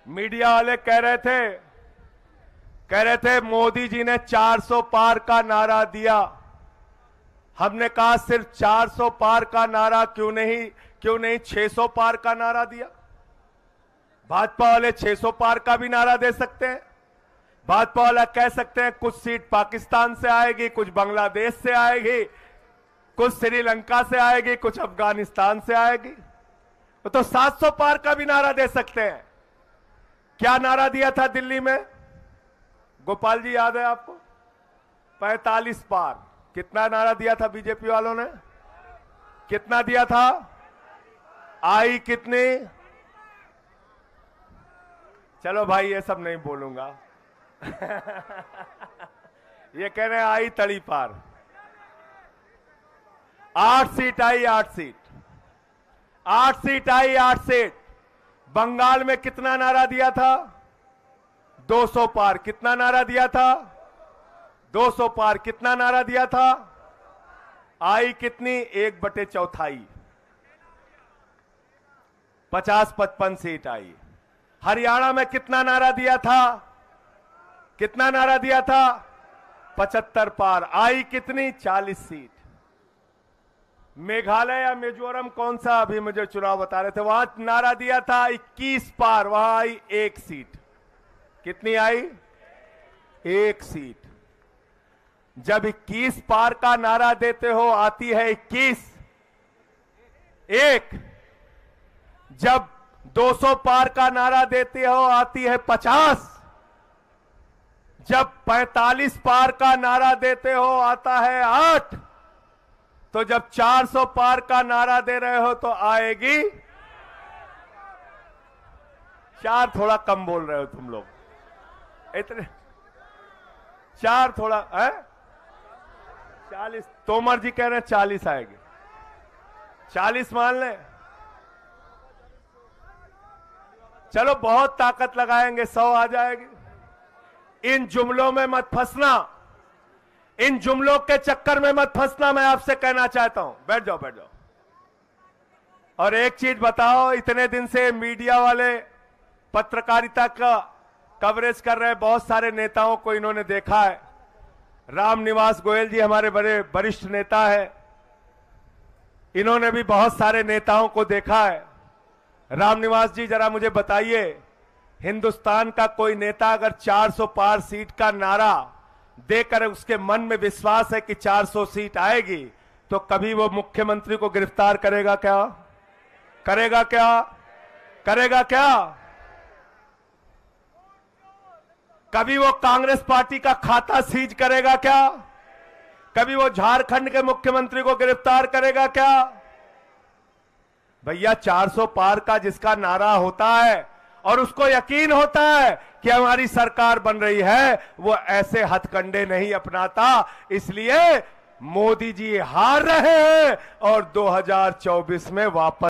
Media वाले कह रहे थे मोदी जी ने 400 पार का नारा दिया। हमने कहा सिर्फ 400 पार का नारा क्यों नहीं 600 पार का नारा दिया। भाजपा वाले 600 पार का भी नारा दे सकते हैं। भाजपा वाला कह सकते हैं कुछ सीट पाकिस्तान से आएगी, कुछ बांग्लादेश से आएगी, कुछ श्रीलंका से आएगी, कुछ अफगानिस्तान से आएगी। तो 700 पार का भी नारा दे सकते हैं। क्या नारा दिया था दिल्ली में? गोपाल जी याद है आपको? 45 पार। कितना नारा दिया था बीजेपी वालों ने? कितना दिया था? आई कितनी? चलो भाई ये सब नहीं बोलूंगा। ये कह रहे हैं आई तड़ी पार। 8 सीट आई, 8 सीट, 8 सीट आई, 8 सीट। बंगाल में कितना नारा दिया था? 200 पार। कितना नारा दिया था? 200 पार। कितना नारा दिया था? आई कितनी? 1/4। 50-55 सीट आई। हरियाणा में कितना नारा दिया था? कितना नारा दिया था? 75 पार। आई कितनी? 40 सीट। मेघालय या मिजोरम कौन सा अभी मुझे चुनाव बता रहे थे, वहां नारा दिया था 21 पार, वहां आई 1 सीट। कितनी आई? 1 सीट। जब 21 पार का नारा देते हो आती है 21, 1। जब 200 पार का नारा देते हो आती है 50। जब 45 पार का नारा देते हो आता है 8। तो जब 400 पार का नारा दे रहे हो तो आएगी 4। थोड़ा कम बोल रहे हो तुम लोग इतने। 4 थोड़ा है? 40। तोमर जी कह रहे हैं 40 आएगी। 40 मान लें। चलो बहुत ताकत लगाएंगे, 100 आ जाएगी। इन जुमलों में मत फंसना, इन जुमलों के चक्कर में मत फंसना, मैं आपसे कहना चाहता हूं। बैठ जाओ, बैठ जाओ। और एक चीज बताओ, इतने दिन से मीडिया वाले पत्रकारिता का कवरेज कर रहे बहुत सारे नेताओं को इन्होंने देखा है। रामनिवास गोयल जी हमारे बड़े वरिष्ठ नेता है, इन्होंने भी बहुत सारे नेताओं को देखा है। रामनिवास जी जरा मुझे बताइए, हिंदुस्तान का कोई नेता अगर 400 पार सीट का नारा देकर उसके मन में विश्वास है कि 400 सीट आएगी, तो कभी वो मुख्यमंत्री को गिरफ्तार करेगा क्या? करेगा क्या? करेगा क्या? कभी वो कांग्रेस पार्टी का खाता सीज करेगा क्या? कभी वो झारखंड के मुख्यमंत्री को गिरफ्तार करेगा क्या? भैया 400 पार का जिसका नारा होता है और उसको यकीन होता है कि हमारी सरकार बन रही है, वो ऐसे हथकंडे नहीं अपनाता। इसलिए मोदी जी हार रहे हैं और 2024 में वापस